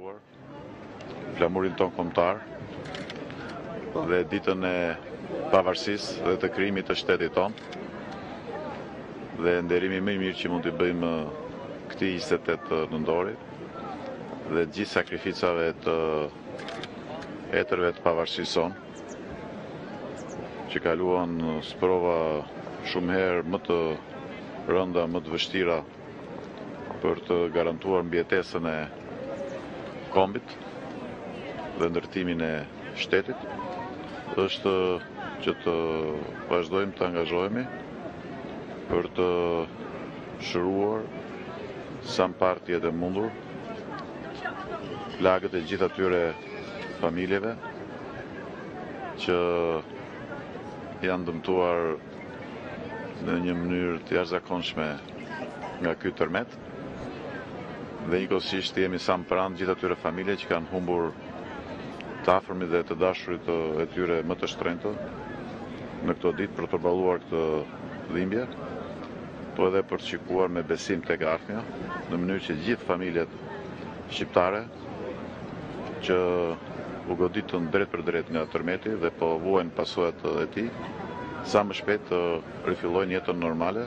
markuar flamurin ton kombëtar dhe ditën e pavarësisë dhe të krijimit të shtetit ton. Dhe nderimi më i mirë që mund t'i bëjmë këtij 28 nëntorit dhe gjithë sakrificave të etërve të pavarësisë son, që kaluan sprova shumë herë më të rënda, më të vështira për të garantuar mbijetesën e kombit dhe ndërtimin e shtetit, është që të vazhdojmë të angazhohemi për të shëruar sa mparti e mundur plagët e gjithë atyre familjeve që janë dëmtuar në një mënyrë të jashtëzakonshme nga ky tërmet, dhe njëkohësisht jemi sa më pranë gjithë atyre familje që kanë humbur të afërmit dhe të dashurit e tyre më të shtrenjtë në këto ditë për të përballuar këtë dhimbje, po edhe për të shikuar me besim tek ardhmja, në mënyrë që gjithë familjet shqiptare që u goditën drejt për drejt nga tërmeti dhe po vuajnë pasojat e tij, sa më shpejt të rifillojnë jetën normale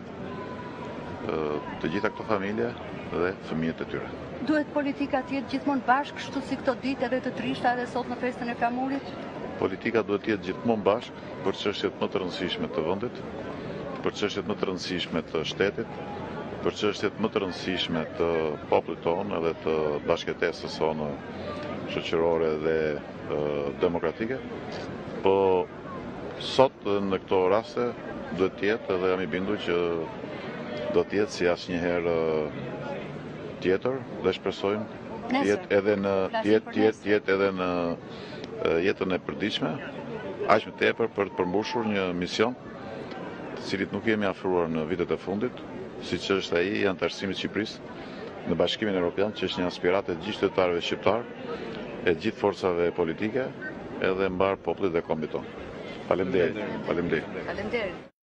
të gjitha këto familje dhe fëmijët e tyre. Duhet politika të jetë gjithmonë bashkë, kështu si këto ditë edhe të trishta edhe sot në festën e flamurit? Politika duhet të jetë gjithmonë bashkë për çështjet më të rëndësishme të vendit, për çështjet më të rëndësishme të shtetit, për çështjet më të rëndësishme të popullit tonë edhe të bashkëtesës sonë shoqërore dhe demokratike. Po sot në këto raste duhet të jetë, edhe jam i bindur që do të jetë si asnjëherë tjetër, dhe shpresojmë të jetë edhe në jetën e përditshme, aq më tepër për të përmbushur një mision të cilit nuk jemi afruar në vitet e fundit, siç është ai i anëtarësimit të Shqipërisë në Bashkimin Evropian, që është një aspiratë e gjithë qytetarëve shqiptar, e gjithë forcave politike, edhe mbar popullit dhe kombit tonë. Faleminderit.